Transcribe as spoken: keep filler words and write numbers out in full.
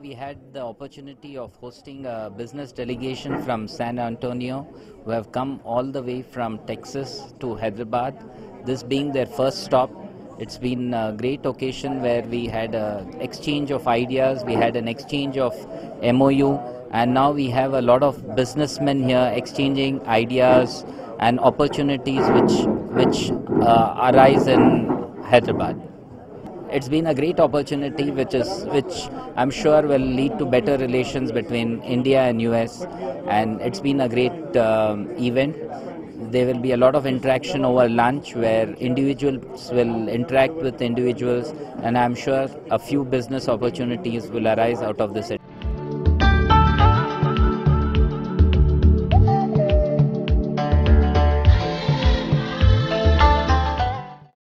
we had the opportunity of hosting a business delegation from San Antonio who have come all the way from Texas to Hyderabad. This being their first stop, it's been a great occasion where we had an exchange of ideas, we had an exchange of M O U, and now we have a lot of businessmen here exchanging ideas and opportunities which, which uh, arise in Hyderabad. It's been a great opportunity which is which I'm sure will lead to better relations between India and U S, and it's been a great um, event. There will be a lot of interaction over lunch where individuals will interact with individuals, and I'm sure a few business opportunities will arise out of this.